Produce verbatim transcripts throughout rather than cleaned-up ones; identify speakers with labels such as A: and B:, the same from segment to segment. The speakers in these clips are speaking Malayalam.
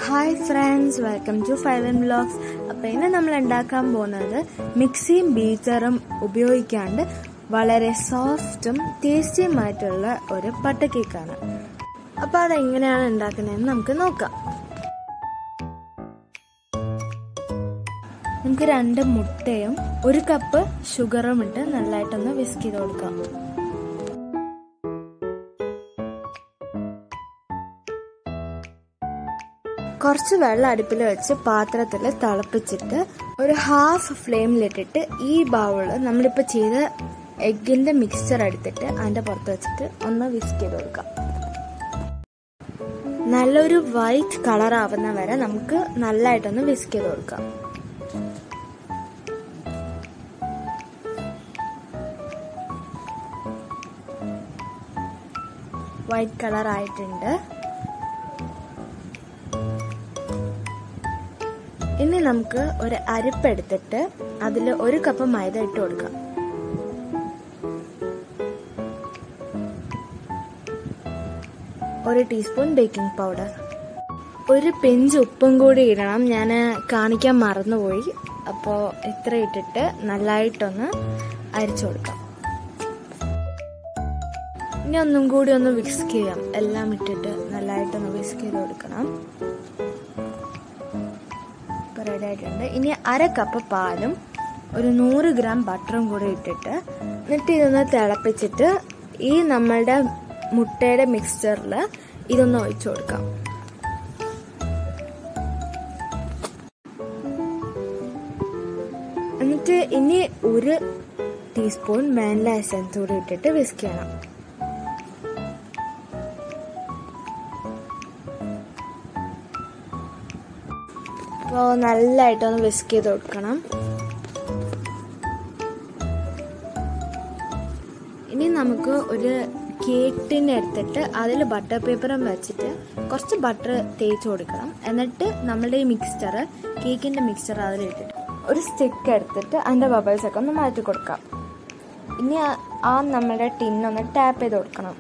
A: Hi friends, welcome to five and vlogs. അപ്പോൾ ഇന്ന് നമ്മൾ ഉണ്ടാക്കാൻ പോകുന്നത് മിക്സിയും ബീറ്ററും ഉപയോഗിക്കാണ്ട് വളരെ സോഫ്റ്റും ടേസ്റ്റിയുമായിട്ടുള്ള ഒരു പട്ട കേക്കാണ്. അപ്പോൾ അതെങ്ങനെയാണ് ഉണ്ടാക്കുന്നതെന്ന് നമുക്ക് നോക്കാം. നമുക്ക് രണ്ട് മുട്ടയും ഒരു കപ്പ് ഷുഗറും ഇട്ട് നല്ലതായിട്ടൊന്ന് വിസ്ക് ചെയ്ത് കൊടുക്കാം. കുറച്ച് വെള്ളം അടുപ്പിൽ വെച്ച് പാത്രത്തിൽ തിളപ്പിച്ചിട്ട് ഒരു ഹാഫ് ഫ്ലെയിമിലിട്ടിട്ട് ഈ ബൗള് നമ്മളിപ്പോൾ ചെയ്ത എഗ്ഗിന്റെ മിക്സ്ചർ എടുത്തിട്ട് അതിന്റെ പുറത്ത് വെച്ചിട്ട് ഒന്ന് വിസ്ക് ചെയ്ത് കൊടുക്കാം. നല്ലൊരു വൈറ്റ് കളർ ആവുന്ന വരെ നമുക്ക് നല്ലതായിട്ടൊന്ന് വിസ്ക് ചെയ്ത് കൊടുക്കാം. വൈറ്റ് കളർ ആയിട്ടുണ്ട്. ഇനി നമുക്ക് ഒരു അരിപ്പെടുത്തിട്ട് അതിൽ ഒരു കപ്പ് മൈദ ഇട്ട് കൊടുക്കാം. ഒരു ടീസ്പൂൺ ബേക്കിംഗ് പൗഡർ, ഒരു പിഞ്ച് ഉപ്പും കൂടി ഇടണം. ഞാൻ കാണിക്കാൻ മറന്നുപോയി. അപ്പോൾ ഇത്ര ഇട്ടിട്ട് നല്ലതായിട്ടൊന്ന് അരിച്ചു കൊടുക്കാം. ഇനി ഒന്നും കൂടി ഒന്ന് വിസ്ക് ചെയ്യാം. എല്ലാം ഇട്ടിട്ട് നല്ലതായിട്ടൊന്ന് വിസ്ക് ചെയ്ത് കൊടുക്കണം. റെഡി ആയിട്ടുണ്ട്. ഇനി അര കപ്പ് പാലും ഒരു നൂറ് ഗ്രാം ബട്ടറും കൂടി ഇട്ടിട്ട് എന്നിട്ട് ഇതൊന്ന് തിളപ്പിച്ചിട്ട് ഈ നമ്മളുടെ മുട്ടയുടെ മിക്സ്ചറിൽ ഇതൊന്ന് ഒഴിച്ചു കൊടുക്കാം. എന്നിട്ട് ഇനി ഒരു ടീസ്പൂൺ വാനില എസൻസ് കൂടി ഇട്ടിട്ട് വിസ്ക് ചെയ്യണം. അപ്പോൾ നല്ലതായിട്ടൊന്ന് വിസ്ക് ചെയ്ത് കൊടുക്കണം. ഇനി നമുക്ക് ഒരു കേക്ക് ടിൻ എടുത്തിട്ട് അതിൽ ബട്ടർ പേപ്പറും വെച്ചിട്ട് കുറച്ച് ബട്ടർ തേച്ച് കൊടുക്കണം. എന്നിട്ട് നമ്മളുടെ ഈ മിക്സ്ചർ കേക്കിന്റെ മിക്സ്ചർ അതിലിട്ടിട്ട് ഒരു സ്റ്റിക്ക് എടുത്തിട്ട് അതിന്റെ ബബിൾസ് ഒക്കെ ഒന്ന് മാറ്റി കൊടുക്കാം. ഇനി ആ നമ്മളുടെ ടിന്നൊന്ന് ടാപ്പ് ചെയ്ത് കൊടുക്കണം.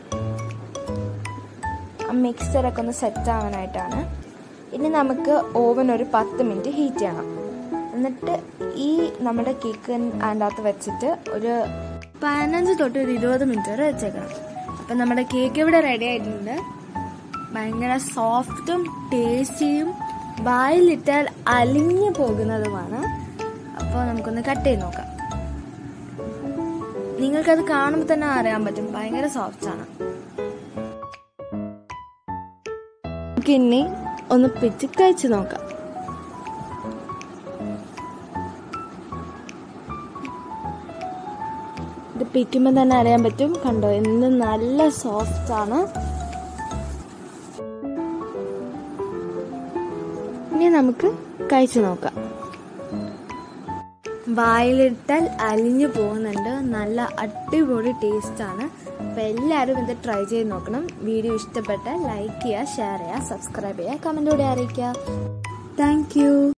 A: ആ മിക്സ്ചറൊക്കെ ഒന്ന് സെറ്റ് ആവാനായിട്ടാണ്. ഇനി നമുക്ക് ഓവൻ ഒരു പത്ത് മിനിറ്റ് ഹീറ്റ് ചെയ്യണം. എന്നിട്ട് ഈ നമ്മുടെ കേക്ക് അതിൻ്റെ അകത്ത് വെച്ചിട്ട് ഒരു പതിനഞ്ച് തൊട്ട് ഒരു ഇരുപത് മിനിറ്റ് വരെ വെച്ചേക്കണം. അപ്പം നമ്മുടെ കേക്ക് ഇവിടെ റെഡി ആയിട്ടുണ്ട്. ഭയങ്കര സോഫ്റ്റും ടേസ്റ്റിയും വായിലിട്ടാൽ അലിഞ്ഞു പോകുന്നതുമാണ്. അപ്പോൾ നമുക്കൊന്ന് കട്ട് ചെയ്ത് നോക്കാം. നിങ്ങൾക്കത് കാണുമ്പോൾ തന്നെ അറിയാൻ പറ്റും, ഭയങ്കര സോഫ്റ്റാണ്. ഇനി ഒന്ന് പിച്ച് കഴിച്ചു നോക്കാം. ഇത് പിക്കുമ്പോൾ തന്നെ അറിയാൻ പറ്റും. കണ്ടോ, എന്ത് നല്ല സോഫ്റ്റ് ആണ്. ഇനി നമുക്ക് കഴിച്ചു നോക്കാം. വായിലിട്ടാൽ അലിഞ്ഞു പോകുന്നുണ്ട്. നല്ല അടിപൊളി ടേസ്റ്റ് ആണ്. അപ്പോൾ എല്ലാവരും ഇത് ട്രൈ ചെയ്ത് നോക്കണം. വീഡിയോ ഇഷ്ടപ്പെട്ടാൽ ലൈക്ക് ചെയ്യുക, ഷെയർ ചെയ്യുക, സബ്സ്ക്രൈബ് ചെയ്യുക, കമൻറ്റോടെ അറിയിക്കുക. Thank U.